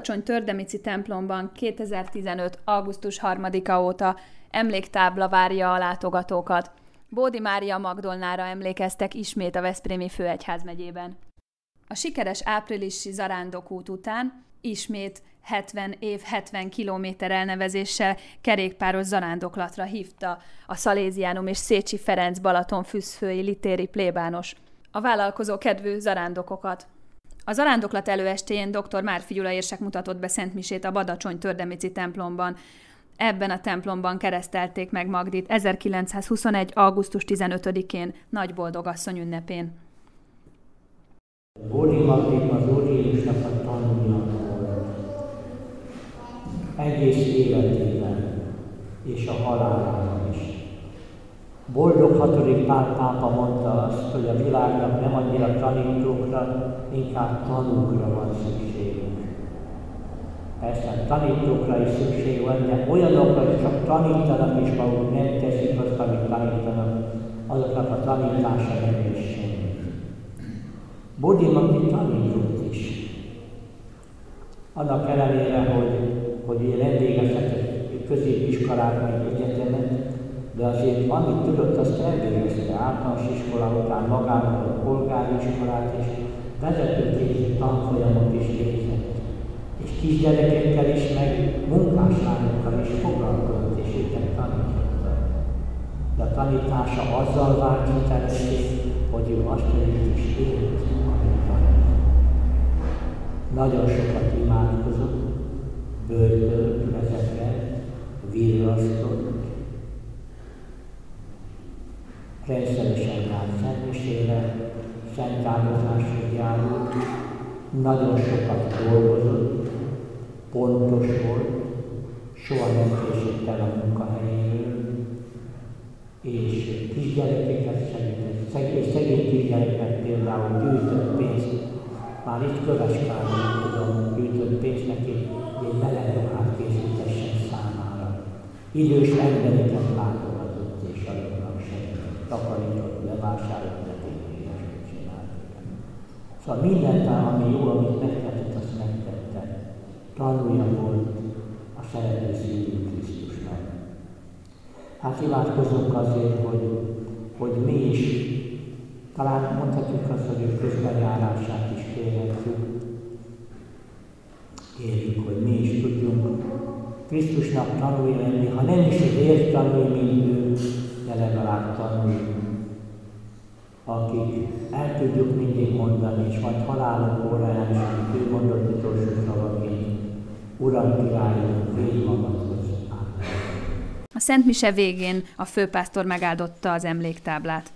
Badacsony-Tördemici templomban 2015. augusztus 3-a óta emléktábla várja a látogatókat. Bódi Mária Magdolnára emlékeztek ismét a Veszprémi Főegyházmegyében. A sikeres áprilisi zarándokút után ismét 70 év 70 kilométer elnevezéssel kerékpáros zarándoklatra hívta a Szaléziánum és Szécsi Ferenc Balatonfüszfői litéri plébános a vállalkozó kedvű zarándokokat. A zarándoklat előestéjén dr. Márfi Gyula érsek mutatott be szentmisét a Badacsony-Tördemici templomban. Ebben a templomban keresztelték meg Magdit 1921. augusztus 15-én, Nagyboldogasszony ünnepén. Bódi Magdit az Úr Jézusnak a tanulja volt. Egész életében és a halálában is. Boldog 6. Pál pápa mondta azt, hogy a világnak nem annyira tanítókra, inkább tanúkra van szükségünk. Persze tanítókra is szükség van, de olyanokra, hogy csak tanítanak és maguk nem teszik azt, amit tanítanak, azoknak a tanítása nem is semmi. Bódi Magdi tanított is. Annak ellenére, hogy én nem végeztek középiskolát, meg egyetemet, de azért amit tudott, azt elvégezte általános iskola után magának a polgári iskolát, és vezetőképző tanfolyamot is végzett. És kisgyerekekkel is, meg munkáslányokkal is foglalkozott, és őket tanította. De a tanítása azzal vált hitelessé, hogy ő azt is élt, amit tanít. Nagyon sokat imádkozott, böjtölt, vezekelt, virrasztott, rendszeresen járt szentmisére, szentáldozásra járult, nagyon sokat dolgozott, pontos volt, soha nem késett el a munkahelyéről, és kisgyerekeket segített, és szegény kisgyereket például gyűjtött pénzt, már itt Köveskárban tudom, gyűjtött pénzt neki, hogy egy melegruhát készítessen számára. Idős embereket látogatott és azoknak segített, takarított, bevásárolt, ilyesmit csináltak. Szóval mindent, ami jó, amit megtettett, azt megtette. Tanulja volt a szerető szívű Krisztusnak. Hát imádkozunk azért, hogy mi is, talán mondhatjuk azt, hogy ő közbenjárását is kérhetjük. Kérjük, hogy mi is tudjunk Krisztusnak tanulni lenni, ha nem is azért tanulni, mint ő, de legalább tanulni. Akik el tudjuk mindig mondani, és majd halálunk óráján is, amit ő mondott utolsó szavaként, Uram, királyom, védj magadhoz. A Szent Mise végén a főpásztor megáldotta az emléktáblát.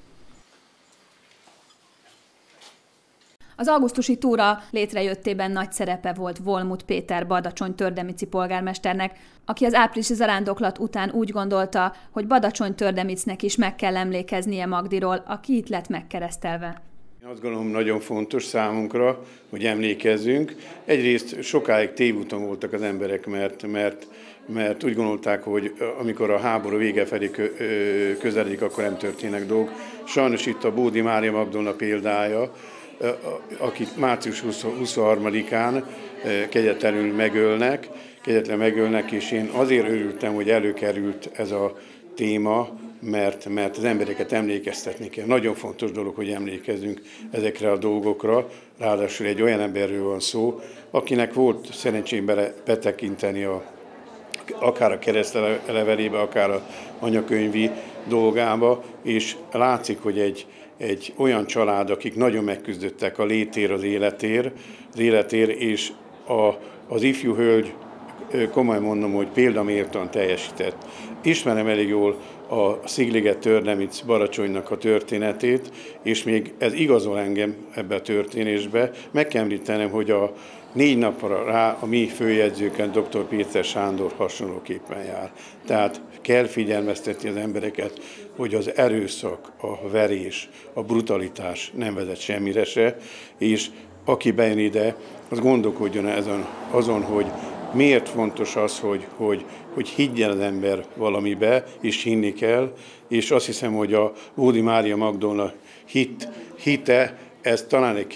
Az augusztusi túra létrejöttében nagy szerepe volt Volmut Péter Badacsony-Tördemici polgármesternek, aki az áprilisi zarándoklat után úgy gondolta, hogy Badacsony-Tördemicnek is meg kell emlékeznie Magdiról, aki itt lett megkeresztelve. Azt gondolom, nagyon fontos számunkra, hogy emlékezzünk. Egyrészt sokáig tévúton voltak az emberek, mert úgy gondolták, hogy amikor a háború vége felé közeledik, akkor nem történnek dolgok. Sajnos itt a Bódi Mária Magdolna példája, akit március 23-án kegyetlenül megölnek, és én azért örültem, hogy előkerült ez a téma, mert az embereket emlékeztetni kell. Nagyon fontos dolog, hogy emlékezzünk ezekre a dolgokra, ráadásul egy olyan emberről van szó, akinek volt szerencsém betekinteni akár a keresztlevelébe, akár a anyakönyvi dolgába, és látszik, hogy egy olyan család, akik nagyon megküzdöttek a létér, az életér, és az ifjú hölgy, komolyan mondom, hogy példamértan teljesített. Ismerem elég jól a Szigliget-Tördemic Badacsonynak a történetét, és még ez igazol engem ebbe a történésbe. Meg kell említenem, hogy a 4 napra rá a mi főjegyzőken dr. Péter Sándor hasonlóképpen jár. Tehát kell figyelmeztetni az embereket, hogy az erőszak, a verés, a brutalitás nem vezet semmire se, és aki bejön ide, az gondolkodjon azon, hogy miért fontos az, hogy higgyen az ember valamibe, és hinni kell, és azt hiszem, hogy a Bódi Mária Magdolna hite, ez talán egy kicsi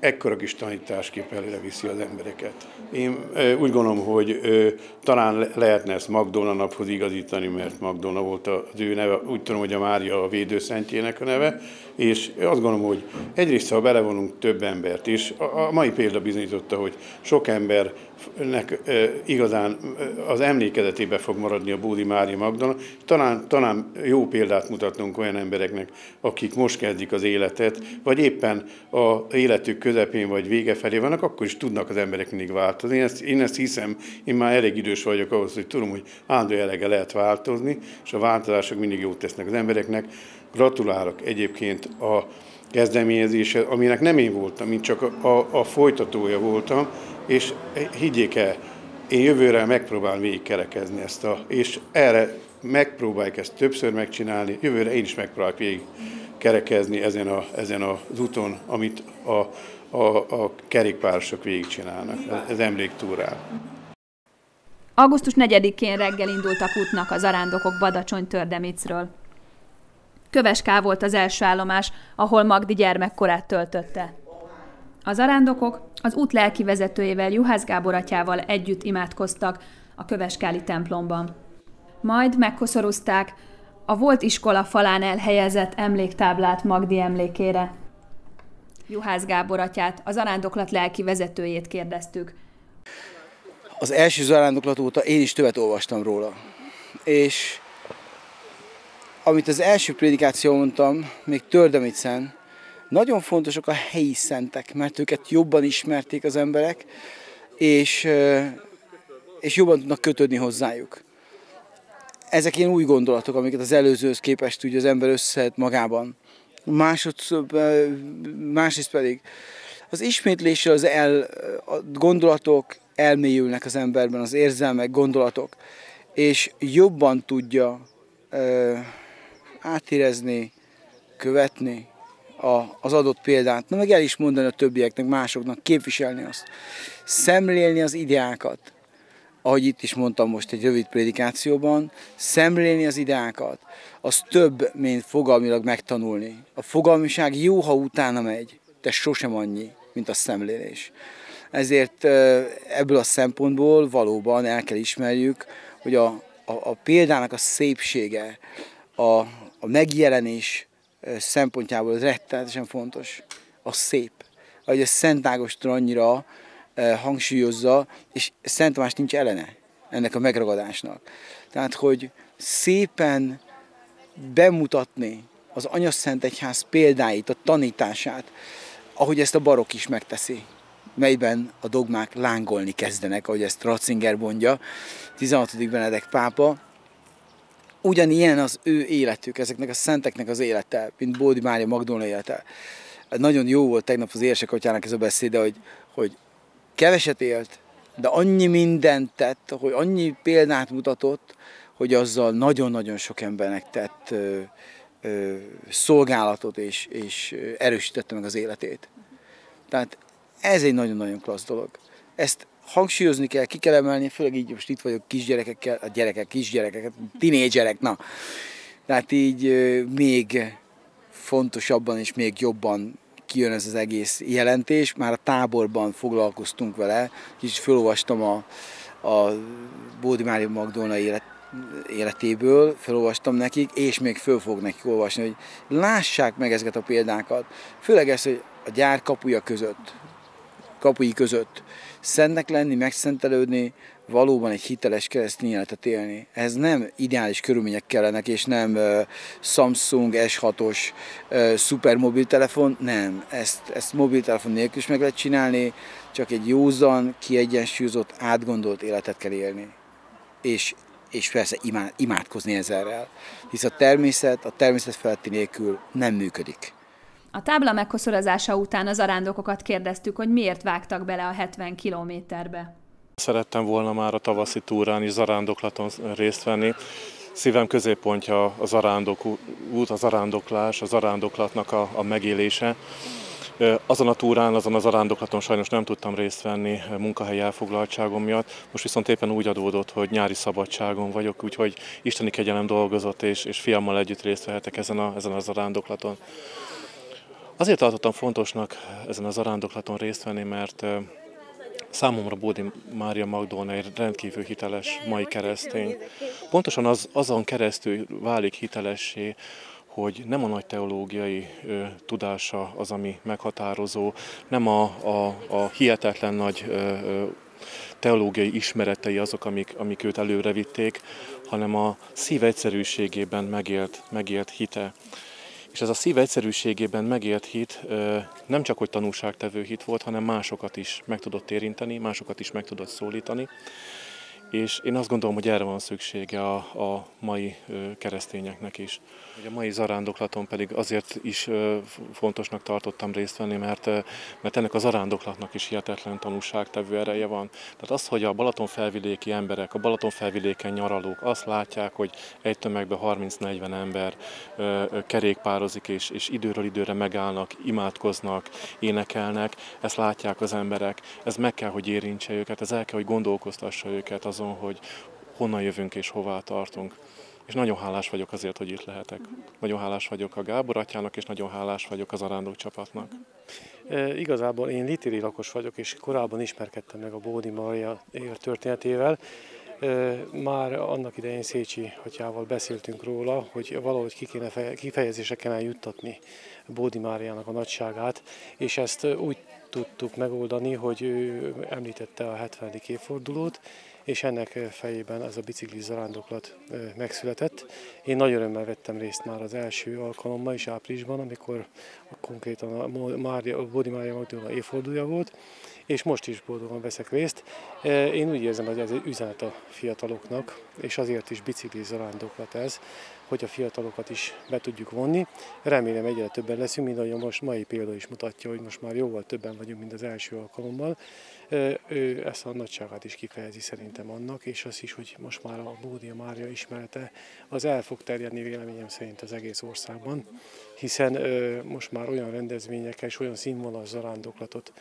ekkora kis tanításkép előre viszi az embereket. Én úgy gondolom, hogy talán lehetne ezt Magdolna naphoz igazítani, mert Magdolna volt az ő neve, úgy tudom, hogy a Mária a védőszentjének a neve, és azt gondolom, hogy egyrészt, ha belevonunk több embert, és a mai példa bizonyította, hogy sok embernek igazán az emlékezetében fog maradni a Bódi Mária Magdolna, talán jó példát mutatnunk olyan embereknek, akik most kezdik az életet, vagy éppen az életük közepén vagy vége felé vannak, akkor is tudnak az emberek mindig változni. Én ezt hiszem, én már elég idős vagyok ahhoz, hogy tudom, hogy állandó jelleggel lehet változni, és a változások mindig jót tesznek az embereknek. Gratulálok egyébként a kezdeményezésre, aminek nem én voltam, mint csak a folytatója voltam, és higgyék el, én jövőre megpróbálom végigkerekezni ezt és erre megpróbáljuk ezt többször megcsinálni, jövőre én is megpróbálok végigkerekezni ezen az úton, amit a kerékpárosok végigcsinálnak, az emléktúrán. Augusztus 4-én reggel indultak útnak az zarándokok Badacsony-Tördemicről. Köves K. volt az első állomás, ahol Magdi gyermekkorát töltötte. A zarándokok az út lelkivezetőjével, Juhász Gábor atyával együtt imádkoztak a köveskáli templomban. Majd megkoszorúzták a volt iskola falán elhelyezett emléktáblát Magdi emlékére. Juhász Gábor atyát, a zarándoklat lelkivezetőjét kérdeztük. Az első zarándoklat óta én is többet olvastam róla. És amit az első prédikáción mondtam, még Tördemicen, nagyon fontosak a helyi szentek, mert őket jobban ismerték az emberek, és jobban tudnak kötődni hozzájuk. Ezek ilyen új gondolatok, amiket az előzőhöz képest ugye az ember összeszed magában. Másrészt pedig az ismétléssel a gondolatok elmélyülnek az emberben, az érzelmek, gondolatok, és jobban tudja átérezni, követni az adott példát, meg el is mondani a többieknek, másoknak, képviselni azt. Szemlélni az ideákat, ahogy itt is mondtam most egy rövid prédikációban, szemlélni az ideákat, az több, mint fogalmilag megtanulni. A fogalmiság jó, ha utána megy, de sosem annyi, mint a szemlélés. Ezért ebből a szempontból valóban el kell ismerjük, hogy a példának a szépsége, a megjelenés szempontjából rettenetesen fontos. A szép. Ahogy a Szent Ágoston annyira hangsúlyozza, és Szent Tamás nincs ellene ennek a megragadásnak. Tehát, hogy szépen bemutatni az Anyaszent Egyház példáit, a tanítását, ahogy ezt a barokk is megteszi, melyben a dogmák lángolni kezdenek, ahogy ezt Ratzinger mondja, 16. Benedek pápa. Ugyanilyen az ő életük, ezeknek a szenteknek az élete, mint Bódi Mária Magdolna élete. Nagyon jó volt tegnap az érsek atyának ez a beszéde, hogy keveset élt, de annyi mindent tett, hogy annyi példát mutatott, hogy azzal nagyon-nagyon sok embernek tett szolgálatot, és erősítette meg az életét. Tehát ez egy nagyon-nagyon klassz dolog. Ezt hangsúlyozni kell, ki kell emelni, főleg így most itt vagyok kisgyerekekkel, kisgyerekek, tinédzserek, na. Tehát így még fontosabban és még jobban kijön ez az egész jelentés. Már a táborban foglalkoztunk vele, kicsit felolvastam a Bódi Mária Magdolna életéből, felolvastam nekik, és még föl fog nekik olvasni, hogy lássák meg ezeket a példákat. Főleg ez, hogy a gyár kapui között szentnek lenni, megszentelődni, valóban egy hiteles keresztény életet élni. Ez nem ideális körülmények kellenek, és nem Samsung S6-os szuper mobiltelefon, nem. Ezt mobiltelefon nélkül is meg lehet csinálni, csak egy józan, kiegyensúlyozott, átgondolt életet kell élni. És persze imádkozni ezerrel, hisz a természet feletti nélkül nem működik. A tábla megkoszorozása után az zarándokokat kérdeztük, hogy miért vágtak bele a 70 kilométerbe. Szerettem volna már a tavaszi túrán is zarándoklaton részt venni. Szívem középpontja a zarándok út, a zarándoklás, a zarándoklatnak a megélése. Azon a túrán, azon a zarándoklaton sajnos nem tudtam részt venni munkahelyi elfoglaltságom miatt. Most viszont éppen úgy adódott, hogy nyári szabadságon vagyok, úgyhogy isteni kegyelem dolgozott, és fiammal együtt részt vehetek ezen a zarándoklaton. Azért tartottam fontosnak ezen a zarándoklaton részt venni, mert számomra Bódi Mária Magdolna egy rendkívül hiteles mai keresztény. Pontosan azon keresztül válik hitelessé, hogy nem a nagy teológiai tudása az, ami meghatározó, nem a hihetetlen nagy teológiai ismeretei azok, amik őt előre vitték, hanem a szív egyszerűségében megélt hite. És ez a szív egyszerűségében megélt hit nem csak hogy tanúságtevő hit volt, hanem másokat is meg tudott érinteni, másokat is meg tudott szólítani. És én azt gondolom, hogy erre van szüksége a mai keresztényeknek is. A mai zarándoklaton pedig azért is fontosnak tartottam részt venni, mert ennek a zarándoklatnak is hihetetlen tanúságtevő ereje van. Tehát az, hogy a Balatonfelvidéki emberek, a Balatonfelvidéken nyaralók azt látják, hogy egy tömegben 30-40 ember kerékpározik, és időről időre megállnak, imádkoznak, énekelnek, ezt látják az emberek, ez meg kell, hogy érintse őket, ez el kell, hogy gondolkoztassa őket azon, hogy honnan jövünk és hová tartunk. És nagyon hálás vagyok azért, hogy itt lehetek. Nagyon hálás vagyok a Gábor atyának, és nagyon hálás vagyok az arándok csapatnak. Igazából én litéri lakos vagyok, és korábban ismerkedtem meg a Bódi Mária történetével. Már annak idején Szécsi atyával beszéltünk róla, hogy valahogy kifejezésre kellene juttatni Bódi Máriának a nagyságát, és ezt úgy tudtuk megoldani, hogy ő említette a 70. évfordulót, és ennek fejében ez a biciklis zarándoklat megszületett. Én nagy örömmel vettem részt már az első alkalommal is áprilisban, amikor konkrétan a Bódi Mária Magdolna évfordulója volt, és most is boldogan veszek részt. Én úgy érzem, hogy ez egy üzenet a fiataloknak, és azért is biciklis zarándoklat ez, hogy a fiatalokat is be tudjuk vonni. Remélem egyre többen leszünk, mint ahogy a most mai példa is mutatja, hogy most már jóval többen vagyunk, mint az első alkalommal. Ő ezt a nagyságát is kifejezi szerintem annak, és az is, hogy most már a Bódi Mária ismerete az el fog terjedni véleményem szerint az egész országban, hiszen most már olyan rendezvényekkel és olyan színvonalas zarándoklatot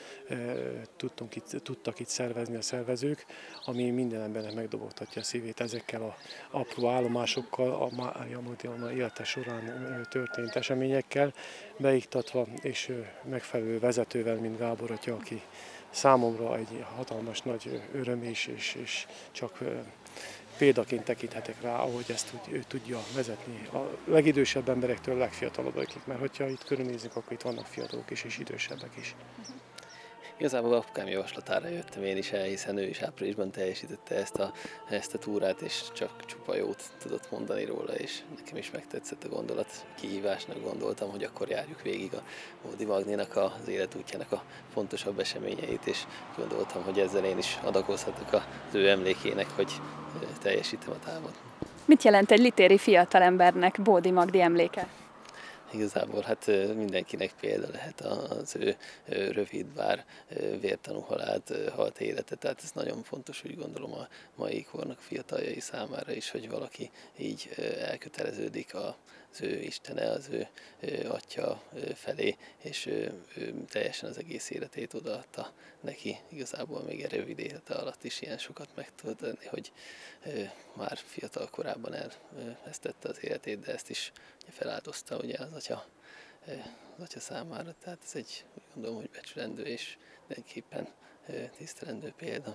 tudtak itt szervezni a szervezők, ami minden embernek megdobogtatja a szívét ezekkel az apró állomásokkal, a Mária Magdolna élete során történt eseményekkel beiktatva, és megfelelő vezetővel, mint Gábor atya, aki számomra egy hatalmas nagy öröm és csak példaként tekinthetek rá, ahogy ezt ő tudja vezetni a legidősebb emberektől a legfiatalabbakig, mert hogyha itt körülnézzük, akkor itt vannak fiatalok is és idősebbek is. Igazából apukám javaslatára jöttem én is el, hiszen ő is áprilisban teljesítette ezt a túrát, és csak csupa jót tudott mondani róla, és nekem is megtetszett a gondolat. Kihívásnak gondoltam, hogy akkor járjuk végig a Bódi Magnénak az életútjának a fontosabb eseményeit, és gondoltam, hogy ezzel én is adakozhatok az ő emlékének, hogy teljesítem a távot. Mit jelent egy litéri fiatalembernek Bódi Magdi emléke? Igazából hát mindenkinek példa lehet az ő rövid, bár vértanú halált, halt élete, tehát ez nagyon fontos, úgy gondolom a mai kornak a fiataljai számára is, hogy valaki így elköteleződik az ő Istene, az ő atya felé, és ő teljesen az egész életét odaadta neki. Igazából még egy rövid élete alatt is ilyen sokat meg tud tenni, hogy már fiatal korában elvesztette az életét, de ezt is feláldozta ugye az atya számára. Tehát ez egy, úgy gondolom, hogy becsülendő és mindenképpen tisztelendő példa.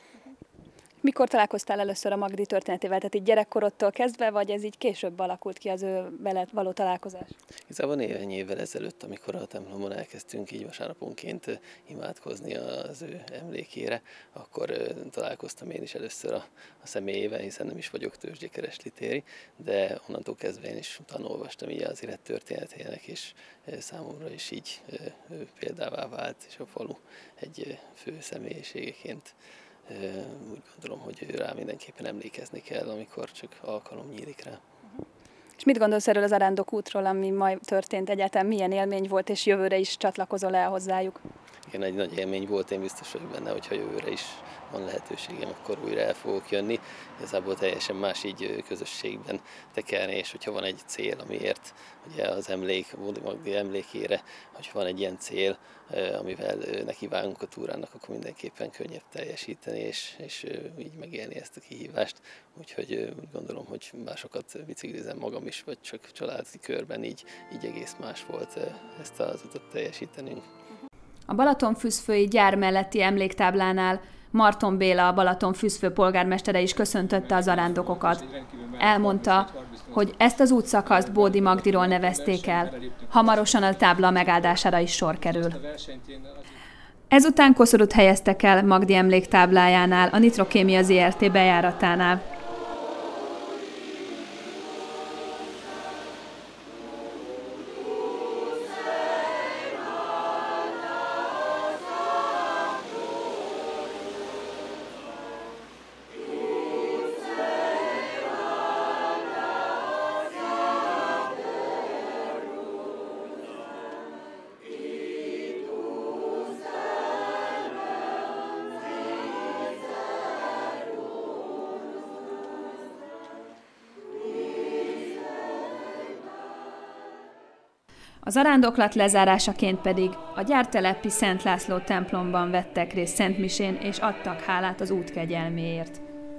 Mikor találkoztál először a Magdi történetével? Tehát így gyerekkorodtól kezdve, vagy ez így később alakult ki az ő veled való találkozás? Igazából néhány évvel ezelőtt, amikor a templomon elkezdtünk így vasárnaponként imádkozni az ő emlékére, akkor találkoztam én is először a személyével, hiszen nem is vagyok tőzsdékeres litéri, de onnantól kezdve én is tanulvastam így az élettörténetének, és számomra is így példává vált, és a falu egy fő személyiségeként úgy gondolom, hogy rá mindenképpen emlékezni kell, amikor csak alkalom nyílik rá. És mit gondolsz erről az arándok útról, ami majd történt egyáltalán, milyen élmény volt, és jövőre is csatlakozol el hozzájuk? nekem egy nagy élmény volt, én biztos vagyok benne, hogyha jövőre is van lehetőségem, akkor újra el fogok jönni. Igazából teljesen más így közösségben tekerni, és hogyha van egy cél, amiért ugye az emlék, Bódi Magdi emlékére, hogyha van egy ilyen cél, amivel nekivágunk a túrának, akkor mindenképpen könnyebb teljesíteni, és így megélni ezt a kihívást. Úgyhogy úgy gondolom, hogy már sokat biciklizem magam is, vagy csak családi körben, így egész más volt ezt az utat teljesítenünk. A Balatonfürdői gyár melletti emléktáblánál Marton Béla, a Balatonfürdő polgármestere is köszöntötte a zarándokokat. Elmondta, hogy ezt az útszakaszt Bódi Magdiról nevezték el. Hamarosan a tábla megáldására is sor kerül. Ezután koszorút helyeztek el Magdi emléktáblájánál, a Nitrokémia Zrt. Bejáratánál. A zarándoklat lezárásaként pedig a gyártelepi Szent László templomban vettek részt szentmisén és adtak hálát az út kegyelméért.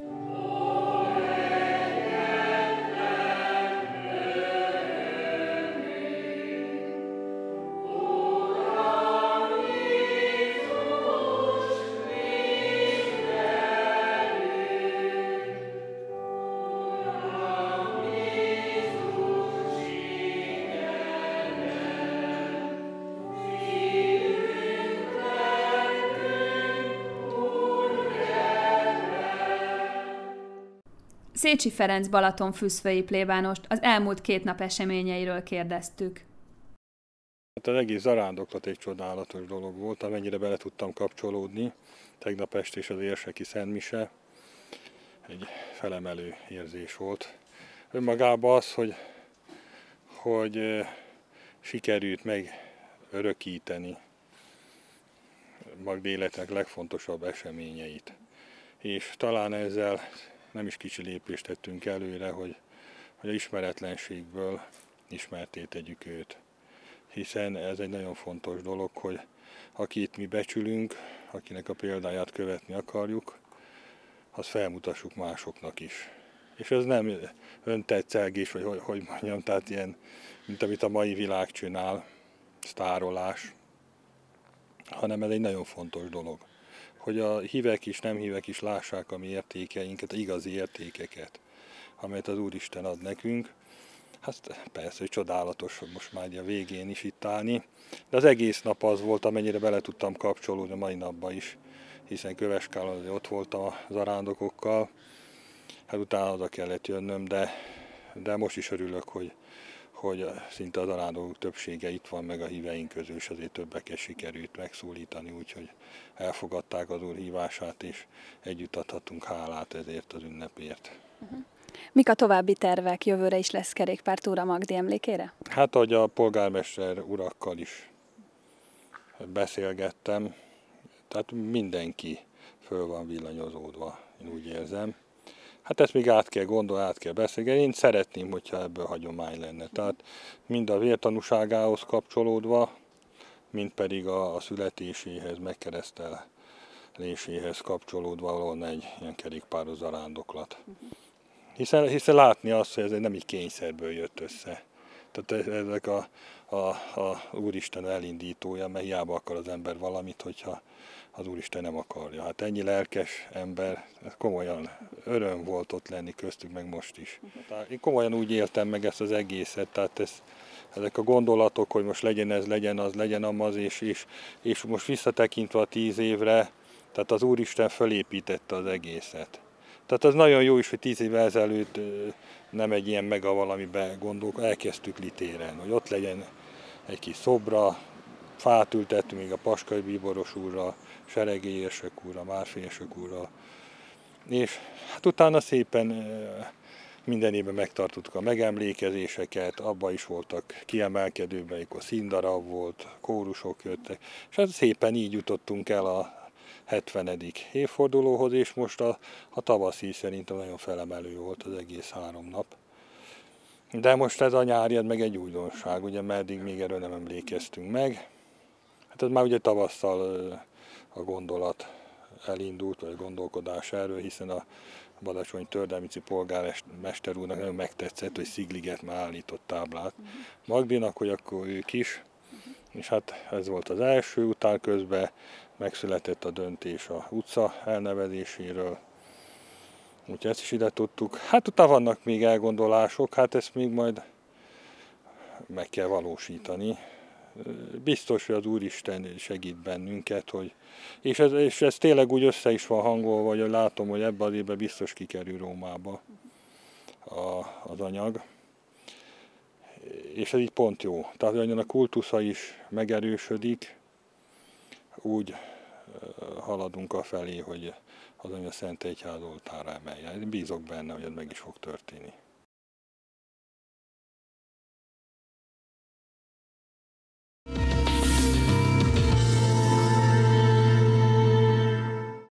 Szécsi Ferenc balatonfürdői plébánost az elmúlt 2 nap eseményeiről kérdeztük. Hát az egész zarándoklat egy csodálatos dolog volt, amennyire bele tudtam kapcsolódni. Tegnap este is az érseki szentmise egy felemelő érzés volt. Önmagában az, hogy sikerült megörökíteni Magdi életnek legfontosabb eseményeit. És talán ezzel nem is kicsi lépést tettünk előre, hogy a ismeretlenségből ismertté tegyük őt. Hiszen ez egy nagyon fontos dolog, hogy akit mi becsülünk, akinek a példáját követni akarjuk, azt felmutassuk másoknak is. És ez nem öntetszelgés, vagy hogy mondjam, tehát ilyen, mint amit a mai világ csinál, sztárolás, hanem ez egy nagyon fontos dolog. Hogy a hívek is, nem hívek is lássák a mi értékeinket, az igazi értékeket, amelyet az Úristen ad nekünk. Hát persze, hogy csodálatos, hogy most már a végén is itt állni, de az egész nap az volt, amennyire bele tudtam kapcsolódni a mai napban is, hiszen Köveskálon ott voltam a zarándokokkal, hát utána oda kellett jönnöm, de most is örülök, hogy szinte a zarándokok többsége itt van, meg a híveink közül, és azért többeket sikerült megszólítani, úgyhogy elfogadták az Úr hívását, és együtt adhatunk hálát ezért az ünnepért. Mik a további tervek? Jövőre is lesz kerékpártúra Magdi emlékére? Hát, ahogy a polgármester urakkal is beszélgettem, tehát mindenki föl van villanyozódva, én úgy érzem. Hát ezt még át kell gondolni, át kell beszélni. Én szeretném, hogyha ebből hagyomány lenne. Tehát mind a vértanúságához kapcsolódva, mind pedig a születéséhez, megkereszteléséhez kapcsolódva valóban egy ilyen kerékpáros zarándoklat. Hiszen látni azt, hogy ez nem így kényszerből jött össze. Tehát ezek a Úristen elindítója, mert hiába akar az ember valamit, hogyha az Úristen nem akarja. Hát ennyi lelkes ember, ez komolyan öröm volt ott lenni köztük, meg most is. Én komolyan úgy éltem meg ezt az egészet, tehát ezek a gondolatok, hogy most legyen ez, legyen az, legyen amaz, és most visszatekintve a 10 évre, tehát az Úristen fölépítette az egészet. Tehát az nagyon jó is, hogy 10 évvel ezelőtt nem egy ilyen mega valamibe elkezdtük Litéren, hogy ott legyen egy kis szobra, fát ültettünk még a Paskai bíboros úrral, Seregi érsek úrral, Márfi érsek úrral. És hát utána szépen Minden évben megtartottuk a megemlékezéseket, abban is voltak kiemelkedőben, amikor színdarab volt, kórusok jöttek, és hát szépen így jutottunk el a 70. évfordulóhoz, és most a tavaszi szerintem nagyon felemelő volt az egész 3 nap. De most ez a nyári, meg egy újdonság, ugye, mert eddig még erről nem emlékeztünk meg. Hát ez már ugye tavasszal a gondolat elindult, vagy a gondolkodás erről, hiszen a badacsonyi Tördelmici polgármester úrnak nagyon megtetszett, hogy Szigliget már állított táblát Magdinak, hogy akkor ők is. És hát ez volt az első, után közben megszületett a döntés a utca elnevezéséről. Úgyhogy ezt is ide tudtuk. Hát utána vannak még elgondolások, hát ezt még majd meg kell valósítani. Biztos, hogy az Úristen segít bennünket, hogy... és ez tényleg úgy össze is van hangolva, hogy látom, hogy ebben az évben biztos kikerül Rómába az anyag. És ez így pont jó. Tehát, hogy a kultusza is megerősödik, úgy haladunk afelé, hogy az Anya Szent Egyház oltára emelje. Bízok benne, hogy ez meg is fog történni.